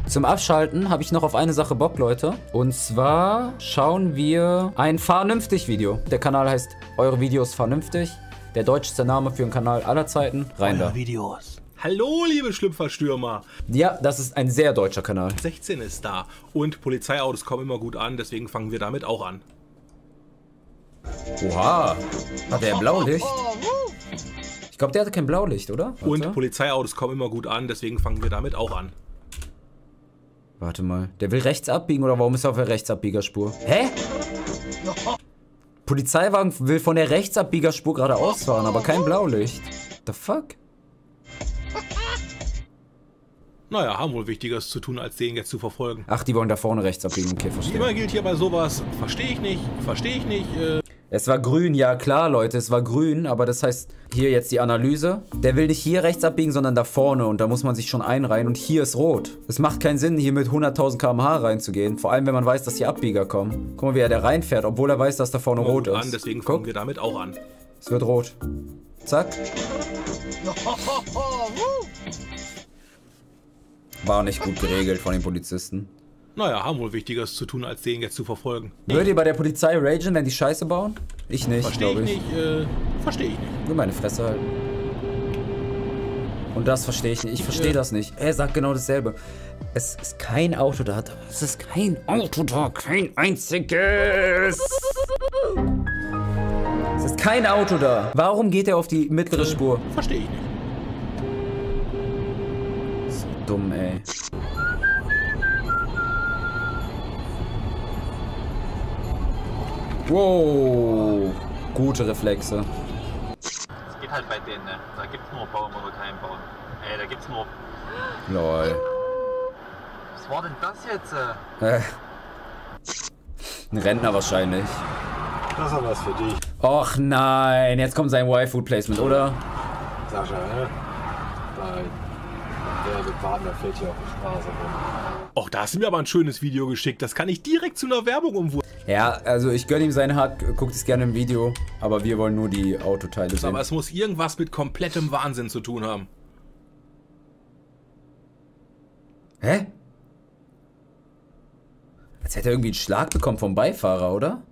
Zum Abschalten habe ich noch auf eine Sache Bock, Leute. Und zwar schauen wir ein Vernünftig-Video. Der Kanal heißt Eure Videos vernünftig. Der deutschste Name für einen Kanal aller Zeiten. Rein da. Videos. Hallo, liebe Schlüpferstürmer. Ja, das ist ein sehr deutscher Kanal. 16 ist da und Polizeiautos kommen immer gut an, deswegen fangen wir damit auch an. Oha. Hat der Blaulicht? Ich glaube, der hatte kein Blaulicht, oder? Warte. Und Polizeiautos kommen immer gut an, deswegen fangen wir damit auch an. Warte mal. Der will rechts abbiegen oder warum ist er auf der Rechtsabbiegerspur? Hä? Polizeiwagen will von der Rechtsabbiegerspur geradeaus fahren, aber kein Blaulicht. The fuck? Naja, haben wohl Wichtigeres zu tun, als den jetzt zu verfolgen. Ach, die wollen da vorne rechts abbiegen. Okay, verstehe. Immer gilt hier bei sowas, verstehe ich nicht. Es war grün, ja klar, Leute, es war grün, aber das heißt, hier jetzt die Analyse. Der will nicht hier rechts abbiegen, sondern da vorne und da muss man sich schon einreihen und hier ist rot. Es macht keinen Sinn, hier mit 100.000 km/h reinzugehen, vor allem wenn man weiß, dass hier Abbieger kommen. Guck mal, wie er da reinfährt, obwohl er weiß, dass da vorne rot ist. Deswegen fangen wir damit auch an. Es wird rot. Zack. War nicht gut geregelt von den Polizisten. Naja, haben wohl Wichtigeres zu tun, als den jetzt zu verfolgen. Würdet ihr bei der Polizei ragen, wenn die Scheiße bauen? Ich nicht, Verstehe glaube ich ich. nicht, verstehe ich nicht. Nur meine Fresse halten. Und das verstehe ich nicht. Ich verstehe das nicht. Er sagt genau dasselbe. Es ist kein Auto da. Es ist kein Auto da. Kein einziges. Es ist kein Auto da. Warum geht er auf die mittlere Spur? Verstehe ich nicht. So dumm, ey. Wow. Gute Reflexe. Es geht halt bei denen, ne? Da gibt's nur Baum oder kein Baum. Da gibt's nur... Lol. Was war denn das jetzt? Ein Rentner wahrscheinlich. Das ist aber was für dich. Och nein, jetzt kommt sein Y-Food-Placement, oder? Sascha, ne? Dein Werbepartner fällt hier auf die Straße rum. Och, da hast du mir aber ein schönes Video geschickt. Das kann ich direkt zu einer Werbung umwurzeln. Ja, also ich gönne ihm seinen Hack, guckt es gerne im Video, aber wir wollen nur die Autoteile sehen. Aber es muss irgendwas mit komplettem Wahnsinn zu tun haben. Hä? Als hätte er irgendwie einen Schlag bekommen vom Beifahrer, oder?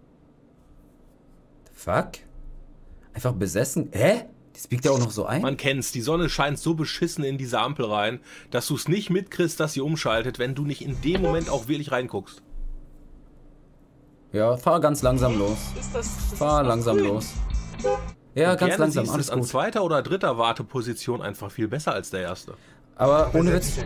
The fuck? Einfach besessen. Hä? Das biegt ja auch noch so ein? Man kennt's, die Sonne scheint so beschissen in diese Ampel rein, dass du es nicht mitkriegst, dass sie umschaltet, wenn du nicht in dem Moment auch wirklich reinguckst. Ja, fahr ganz langsam los. Fahr langsam los. Ja, ganz langsam, alles an gut. zweiter oder dritter Warteposition einfach viel besser als der erste. Aber ohne Witz.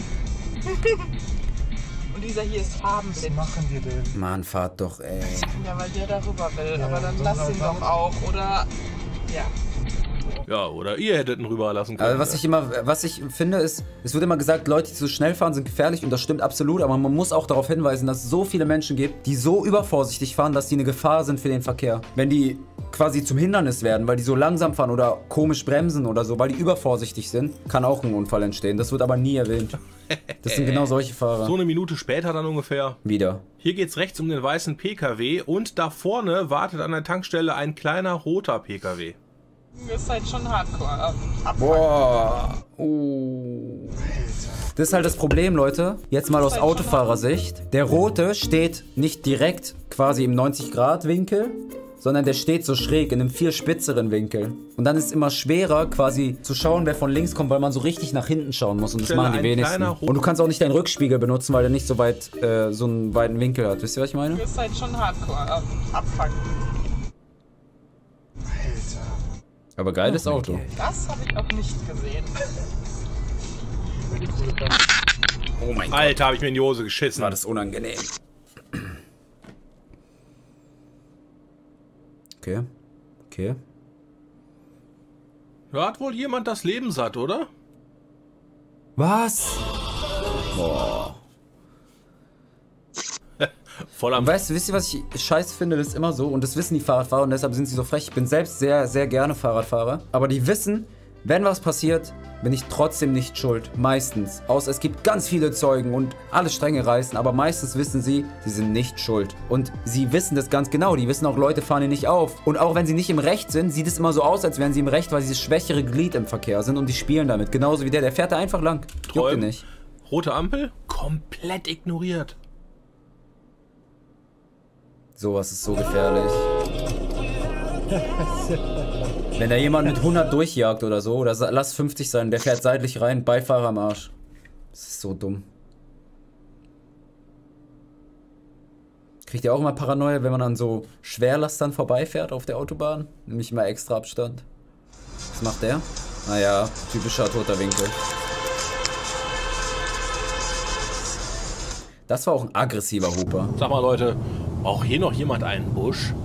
Und dieser hier ist farbenblind. Was machen wir denn? Mann, fahrt doch, ey. Ja, weil der darüber will. Ja, aber dann so lass ihn einfach. doch auch. Oder... Ja. Ja, oder ihr hättet ihn rüberlassen können. Also was ich finde ist, es wird immer gesagt, Leute, die zu schnell fahren, sind gefährlich und das stimmt absolut, aber man muss auch darauf hinweisen, dass es so viele Menschen gibt, die so übervorsichtig fahren, dass die eine Gefahr sind für den Verkehr. Wenn die quasi zum Hindernis werden, weil die so langsam fahren oder komisch bremsen oder so, weil die übervorsichtig sind, kann auch ein Unfall entstehen. Das wird aber nie erwähnt. Das sind genau solche Fahrer. So eine Minute später dann ungefähr. Wieder. Hier geht's rechts um den weißen PKW und da vorne wartet an der Tankstelle ein kleiner roter PKW. Das ist halt schon hardcore. Boah. Das ist halt das Problem, Leute. Jetzt mal aus Autofahrersicht. Der rote steht nicht direkt quasi im 90-Grad-Winkel, sondern der steht so schräg in einem viel spitzeren Winkel. Und dann ist es immer schwerer quasi zu schauen, wer von links kommt, weil man so richtig nach hinten schauen muss. Und das machen die wenigsten. Und du kannst auch nicht deinen Rückspiegel benutzen, weil der nicht so weit so einen weiten Winkel hat. Wisst ihr, was ich meine? Das ist halt schon hardcore. Abfuck. Aber geiles Auto. Das habe ich auch nicht gesehen. Oh mein Gott. Alter, habe ich mir in die Hose geschissen. War das unangenehm. Okay. Okay. Ja, hat wohl jemand das Leben satt, oder? Was? Boah. Voll am... Und wisst ihr, was ich scheiße finde? Das ist immer so, und das wissen die Fahrradfahrer und deshalb sind sie so frech. Ich bin selbst sehr, sehr gerne Fahrradfahrer. Aber die wissen, wenn was passiert, bin ich trotzdem nicht schuld. Meistens. Außer es gibt ganz viele Zeugen und alle Stränge reißen, aber meistens wissen sie, sie sind nicht schuld. Und sie wissen das ganz genau. Die wissen auch, Leute fahren hier nicht auf. Und auch wenn sie nicht im Recht sind, sieht es immer so aus, als wären sie im Recht, weil sie das schwächere Glied im Verkehr sind und die spielen damit. Genauso wie der fährt da einfach lang. Juckt ihn nicht. Rote Ampel, komplett ignoriert. Sowas ist so gefährlich. Wenn da jemand mit 100 durchjagt oder so, oder lass 50 sein, der fährt seitlich rein, Beifahrer am Arsch. Das ist so dumm. Kriegt ihr auch immer Paranoia, wenn man an so Schwerlastern vorbeifährt auf der Autobahn? Nämlich immer extra Abstand. Was macht der? Naja, typischer toter Winkel. Das war auch ein aggressiver Huper. Sag mal Leute, braucht hier noch jemand einen Busch?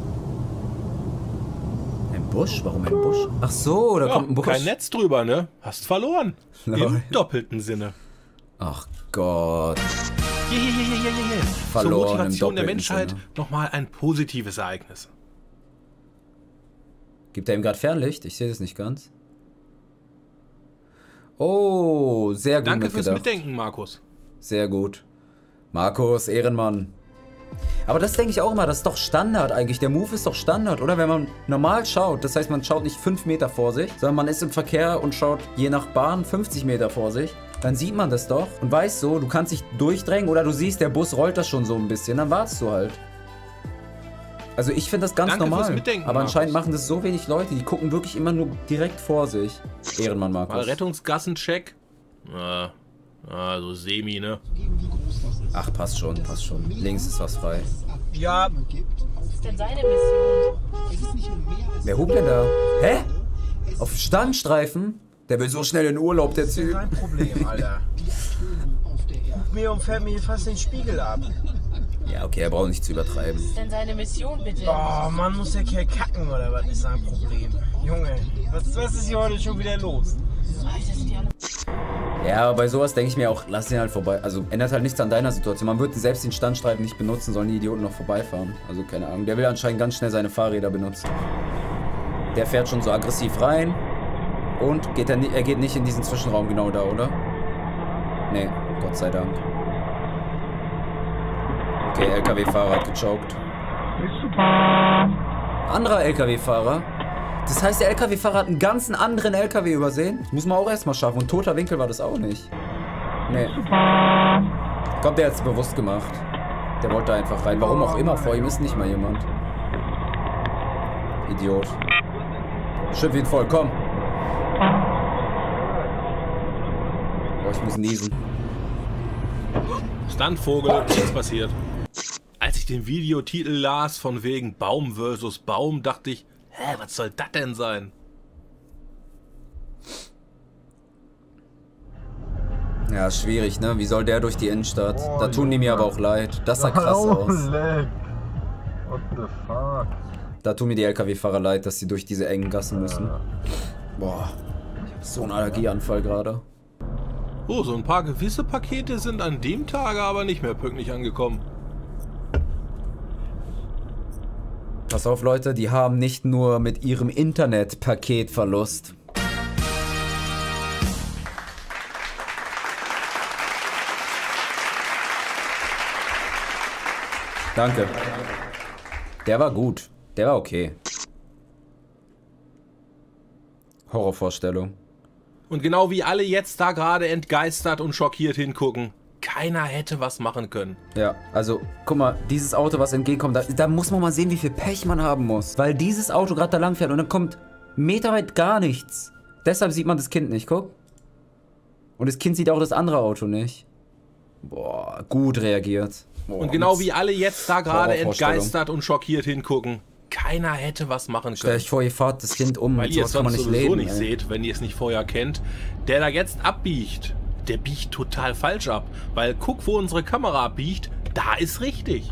Ein Busch? Warum ein Busch? Ach so, da kommt ein Busch. Kein Netz drüber, ne? Hast verloren. Lol. Im doppelten Sinne. Ach Gott. Zur Verloren im Motivation der doppelten Menschheit Sinne. nochmal ein positives Ereignis. Gibt er ihm gerade Fernlicht? Ich sehe das nicht ganz. Oh, sehr gut Danke fürs mitgedacht. Mitdenken, Markus. Sehr gut. Markus, Ehrenmann. Aber das denke ich auch immer, das ist doch Standard eigentlich. Der Move ist doch Standard, oder? Wenn man normal schaut, das heißt, man schaut nicht 5 Meter vor sich, sondern man ist im Verkehr und schaut je nach Bahn 50 Meter vor sich. Dann sieht man das doch und weiß so, du kannst dich durchdrängen oder du siehst, der Bus rollt das schon so ein bisschen, dann wartest du halt. Also ich finde das ganz Danke normal. fürs Mitdenken, Aber anscheinend Markus. machen das so wenig Leute, die gucken wirklich immer nur direkt vor sich. Ehrenmann, Mal Markus. Rettungsgassencheck. Also semi, ne? Ach, passt schon, passt schon. Links ist was frei. Ja, Was ist denn seine Mission? Wer hupt denn da? Hä? Auf Standstreifen? Der will so schnell in Urlaub, der Typ. Kein Problem, Alter. Guck mir und fährt mir fast den Spiegel ab. Ja, okay, er braucht nicht zu übertreiben. Was ist denn seine Mission, bitte? Oh, man muss der Kerl kacken, oder was ist sein Problem? Junge, was ist hier heute schon wieder los? Alter, sind die alle... Ja, aber bei sowas denke ich mir auch, lass ihn halt vorbei. Also ändert halt nichts an deiner Situation. Man würde selbst den Standstreifen nicht benutzen, sollen die Idioten noch vorbeifahren. Also keine Ahnung. Der will anscheinend ganz schnell seine Fahrräder benutzen. Der fährt schon so aggressiv rein. Und er geht nicht in diesen Zwischenraum genau da, oder? Nee, Gott sei Dank. Okay, LKW-Fahrer hat gechoked. Anderer LKW-Fahrer. Das heißt, der LKW-Fahrer hat einen ganzen anderen LKW übersehen. Das muss man auch erstmal schaffen. Und toter Winkel war das auch nicht. Nee. Ich glaube, der hat es bewusst gemacht. Der wollte einfach rein. Warum auch immer, vor ihm ist nicht mal jemand. Idiot. Schimpf ihn voll, komm. Boah, ich muss niesen. Standvogel, nichts passiert. Als ich den Videotitel las von wegen Baum versus Baum, dachte ich, hä, was soll das denn sein? Ja, schwierig, ne? Wie soll der durch die Innenstadt? Da tun die mir aber auch leid. Das sah krass aus. What the fuck? Da tun mir die LKW-Fahrer leid, dass sie durch diese engen Gassen müssen. Boah, ich hab so einen Allergieanfall gerade. Oh, so ein paar gewisse Pakete sind an dem Tage aber nicht mehr pünktlich angekommen. Pass auf, Leute, die haben nicht nur mit ihrem Internet Paketverlust. Danke. Der war gut. Der war okay. Horrorvorstellung. Und genau wie alle jetzt da gerade entgeistert und schockiert hingucken, keiner hätte was machen können. Ja, also, guck mal, dieses Auto, was entgegenkommt, da muss man mal sehen, wie viel Pech man haben muss. Weil dieses Auto gerade da lang fährt und dann kommt meterweit gar nichts. Deshalb sieht man das Kind nicht, guck. Und das Kind sieht auch das andere Auto nicht. Boah, gut reagiert. Boah, Und genau wie alle jetzt da gerade entgeistert und schockiert hingucken, keiner hätte was machen Stell können. euch vor, ihr fahrt das Kind um. Weil ihr es sonst sowieso leben, nicht ey. seht, wenn ihr es nicht vorher kennt. Der da jetzt abbiegt, der biegt total falsch ab. Weil guck, wo unsere Kamera abbiegt, da ist richtig.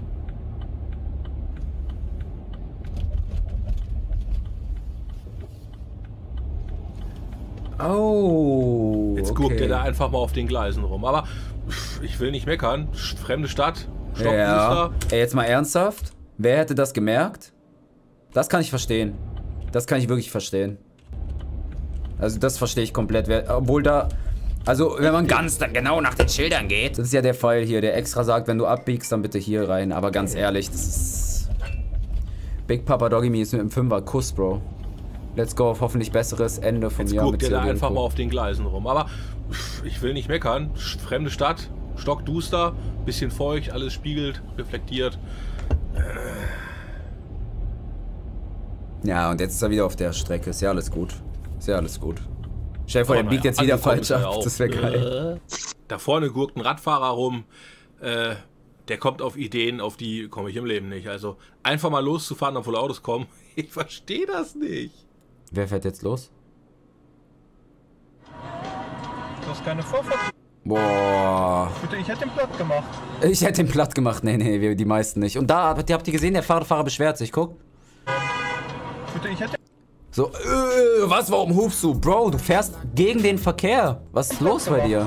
Oh. Jetzt guckt er da einfach mal auf den Gleisen rum. Aber pff, ich will nicht meckern. Fremde Stadt, Stockbooster. Ja. Ey, jetzt mal ernsthaft. Wer hätte das gemerkt? Das kann ich verstehen. Das kann ich wirklich verstehen. Also das verstehe ich komplett. Obwohl da... Also wenn man ganz dann genau nach den Schildern geht. Das ist ja der Fall hier, der extra sagt, wenn du abbiegst, dann bitte hier rein. Aber ganz ehrlich, das ist... Big Papa Doggy Me ist mit dem Fünfer. Kuss, Bro. Let's go auf hoffentlich besseres Ende vom Jetzt Jahr. guckt ihr da einfach mal auf den Gleisen rum. Aber ich will nicht meckern. Fremde Stadt, stockduster, bisschen feucht, alles spiegelt, reflektiert. Ja, und jetzt ist er wieder auf der Strecke. Ist ja alles gut. Ist ja alles gut. Stell dir vor, der biegt jetzt wieder falsch ab. Das wäre geil. Da vorne gurkt ein Radfahrer rum. Der kommt auf Ideen, auf die komme ich im Leben nicht. Also einfach mal loszufahren, obwohl Autos kommen. Ich verstehe das nicht. Wer fährt jetzt los? Du hast keine Vorfahrt. Boah. Ich hätte den platt gemacht. Ich hätte ihn platt gemacht. Nee, die meisten nicht. Und da, habt ihr gesehen, der Fahrradfahrer beschwert sich. Guck. Ich hätte... So, was, warum hupst du? Bro, du fährst gegen den Verkehr. Was ist los bei dir?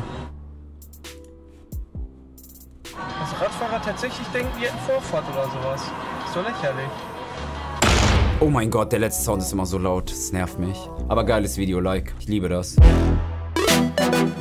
Dass Radfahrer tatsächlich denken, die hätten Vorfahrt oder sowas. Ist so lächerlich. Oh mein Gott, der letzte Sound ist immer so laut. Das nervt mich. Aber geiles Video, like. Ich liebe das.